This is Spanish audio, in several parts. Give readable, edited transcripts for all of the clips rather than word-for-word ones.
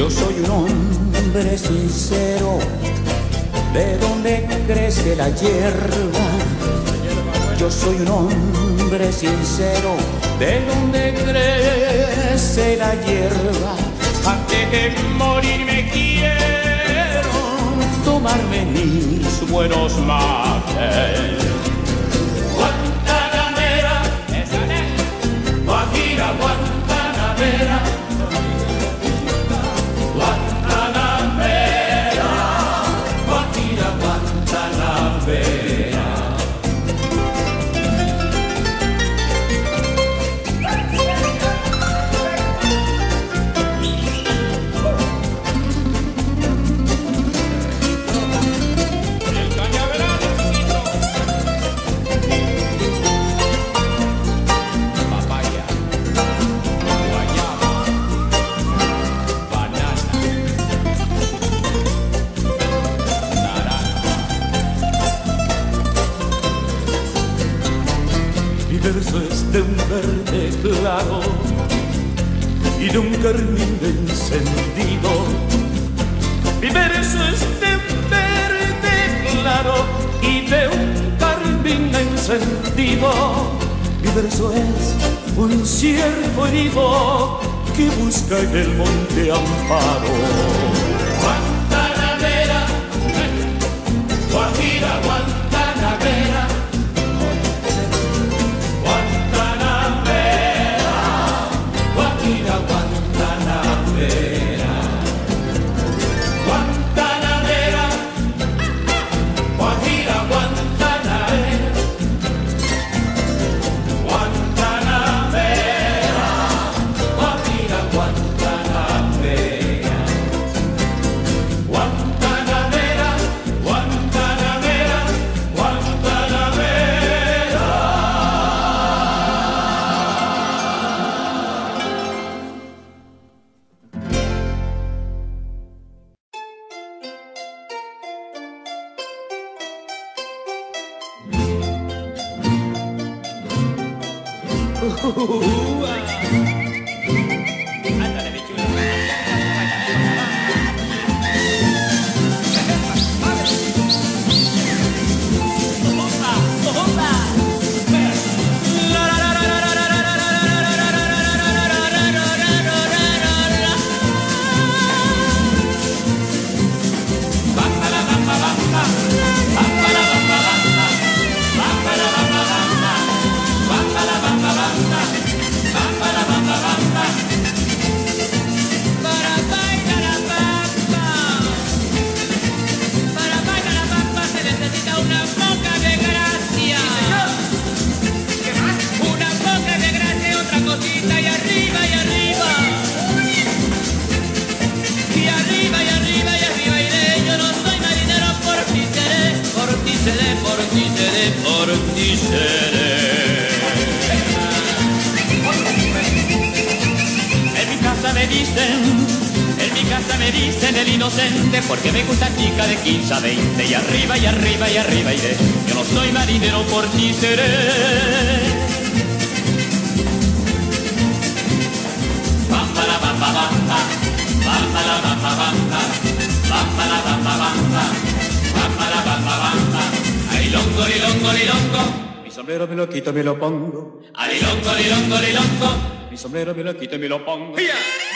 Yo soy un hombre sincero, de donde crece la hierba. Yo soy un hombre sincero, de donde crece la hierba. Antes de morirme quiero tomarme mis buenos mates. Guantanamera, Guajira, Guantanamera. Guantanamera, Guajira, Guantanamera. De un verde claro y de un carmín encendido. Mi verso es de un verde claro y de un carmín encendido. Mi verso es un ciervo herido que busca en el monte amparo. Guantanamera, Guajira, Guantanamera. Guantanamera, Guajira, Guantanamera. Guantanamera, Guajira, Guantanamera. Guantanamera, Guantanamera, Guantanamera. Ándale, mi chula. Por ti seré. En mi casa me dicen el inocente, porque me gusta chica de 15 a 20 y arriba y arriba y arriba iré. Yo no soy marinero, por ti seré. Bamba la bamba bamba, bamba la bamba bamba, bamba la bamba bamba, bamba la bamba bamba. Alilongo, lilongo, lilongo, mi sombrero me lo quito y me lo pongo. Alilongo, lilongo, lilongo, mi sombrero me lo quito y me lo pongo. ¡Iya!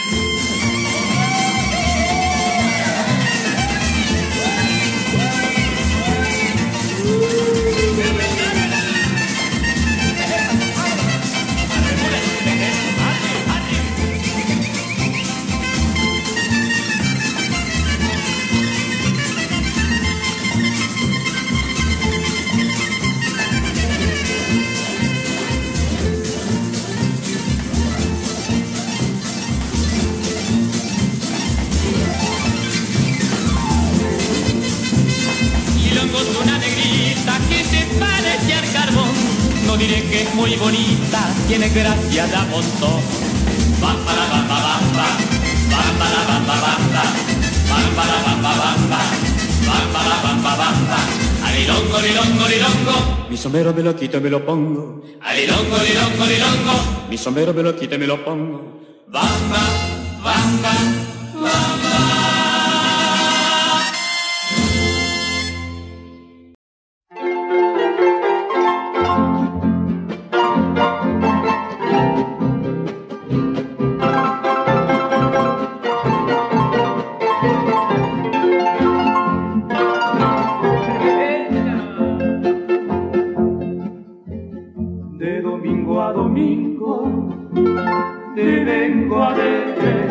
Una negrita que se parece al carbón, no diré que es muy bonita, tiene gracia de a montón. Bamba la bamba bamba, bamba la bamba bamba, bamba la bamba bamba, bamba la bamba bamba. Alilongo, lilongo, lilongo, mi sombrero me lo quito y me lo pongo. Alilongo, lilongo, lilongo, mi sombrero me lo quito y me lo pongo. Bamba, bamba, bamba. domingo alegre.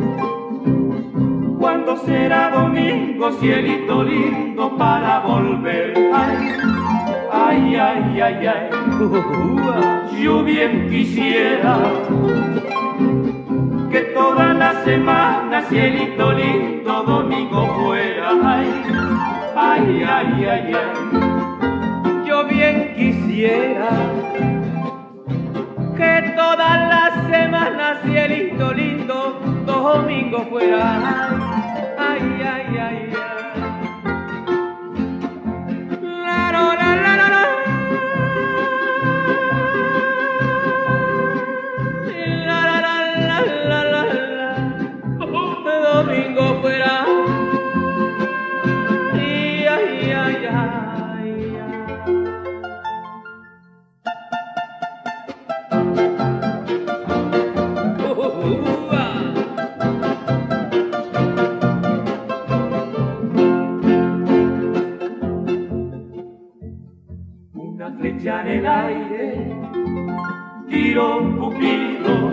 ¿Cuándo será domingo, cielito lindo, para volver? Ay, ay, ay, ay, ay. Yo bien quisiera que toda la semana, cielito lindo, domingo fuera. Ay, ay, ay, ay, ay. Yo bien quisiera que todas las semanas, cielito lindo, domingo fuera. Ay, ay, ay, ay. La, la, la, la, la, la. La, la, la, la, la, la. Domingo fuera. Ay, ay, ay, ay. Flecha en el aire, tiro un pupilo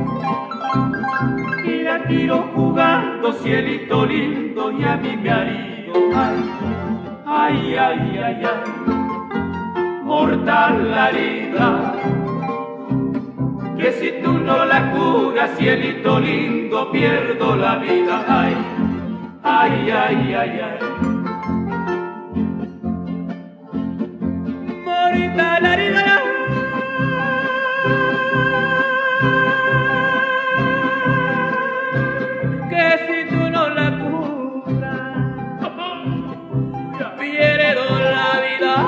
y la tiro jugando, cielito lindo, y a mí me haría. Ay, ay, ay, ay, ay, mortal la herida, que si tú no la curas, cielito lindo, pierdo la vida. Ay, ay, ay, ay, ay. La, la, la, la. Que si tú no la curas, pierdo la vida.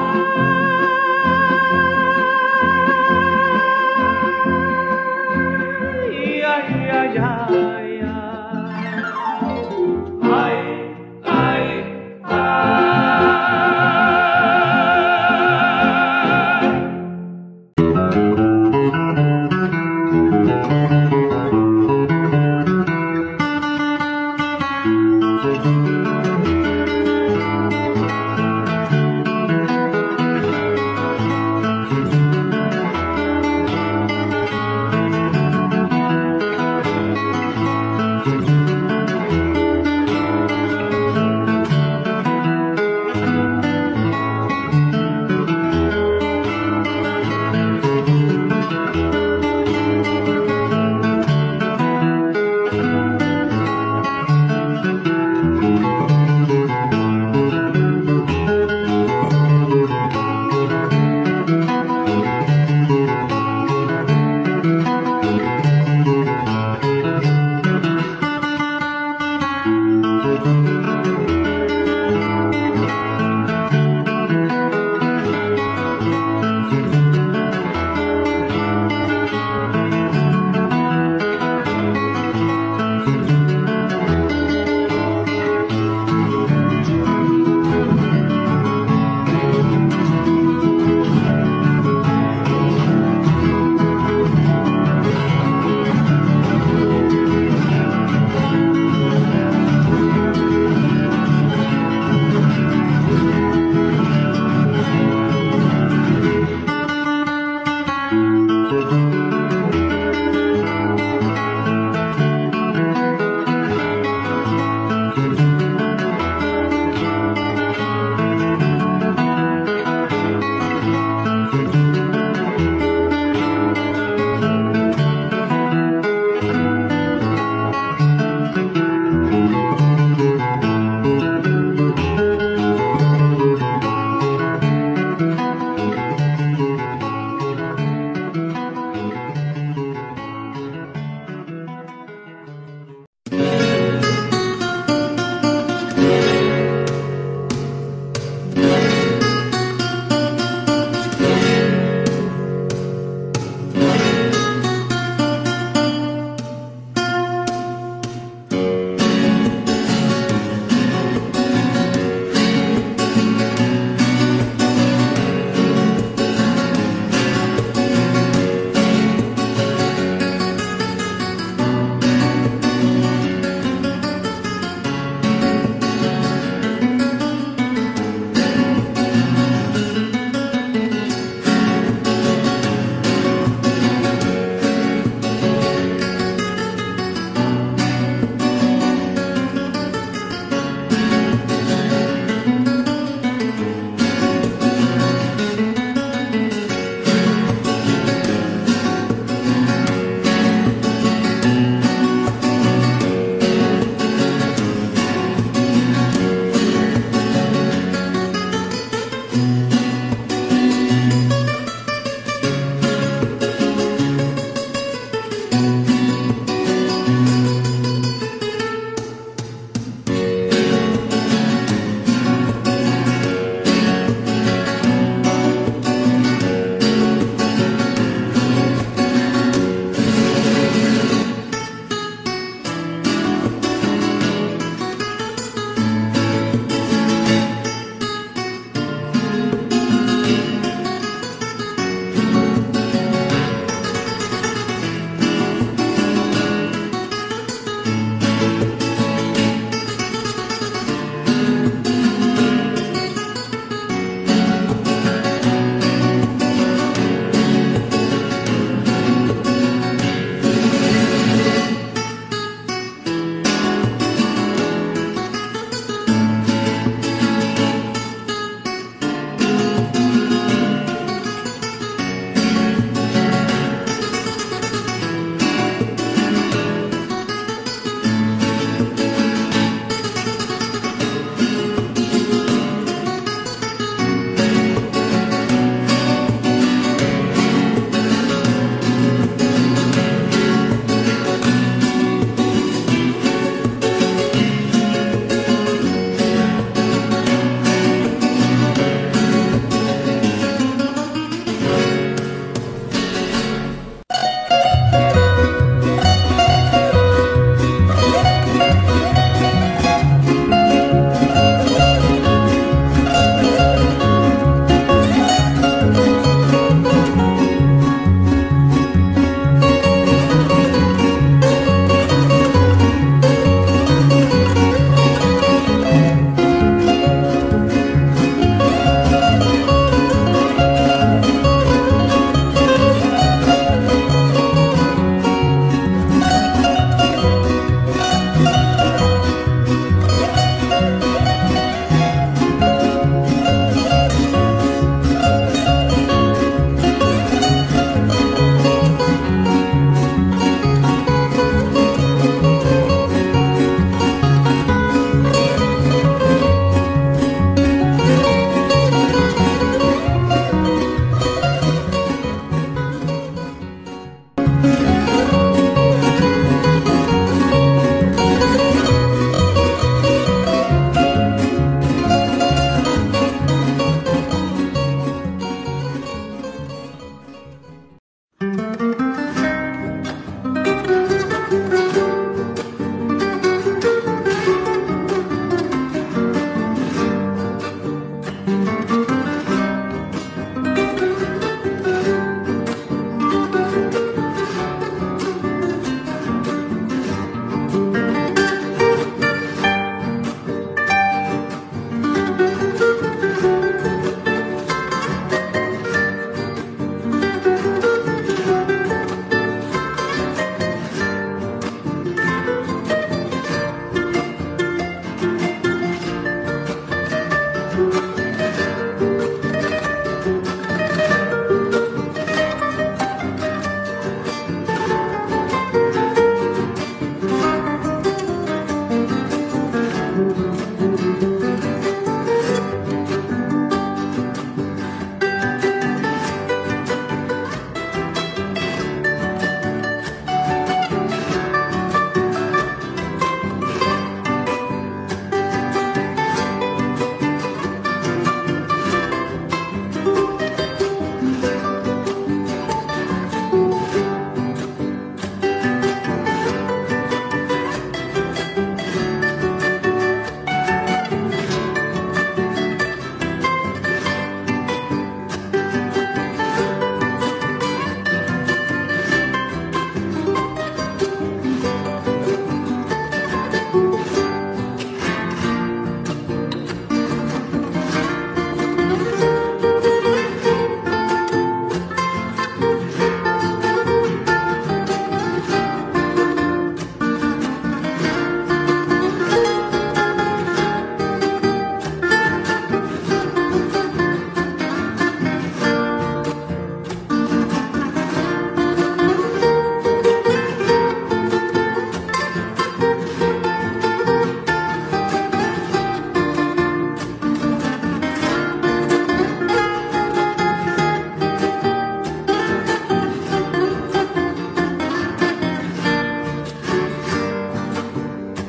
Ay, ay, ay, ay, ay, ay, ay, ay.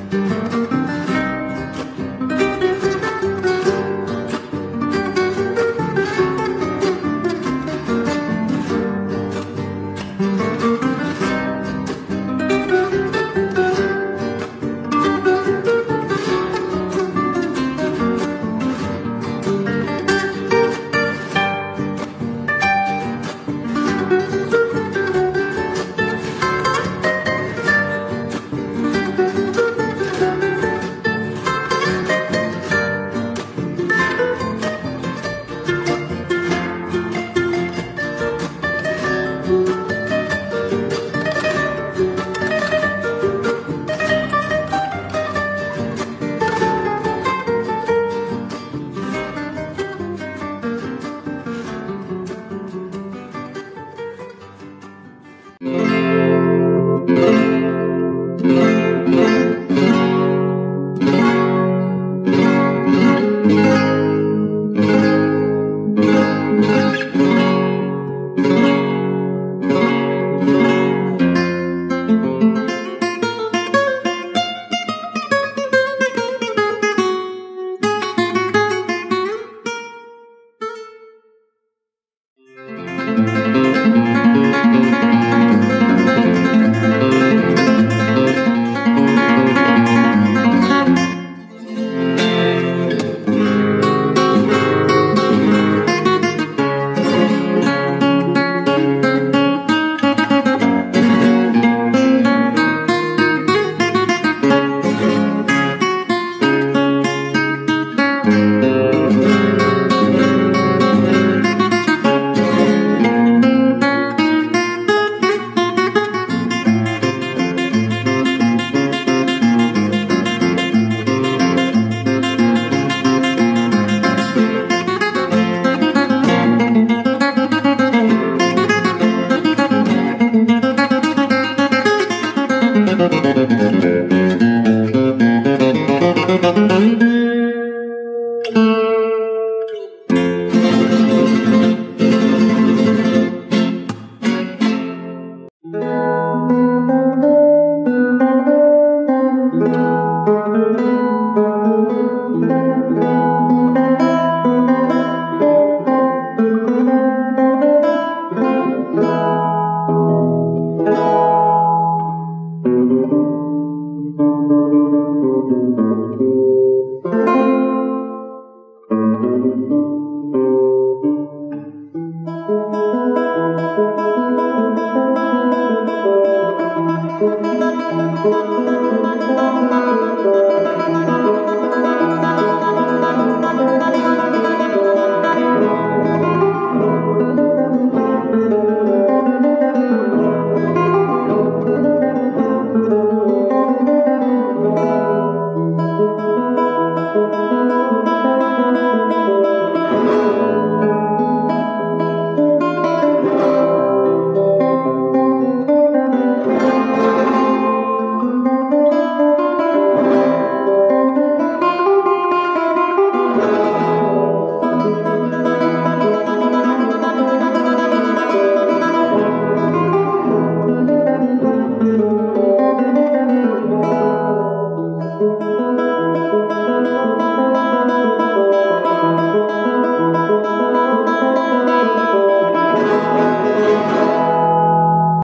Bamba.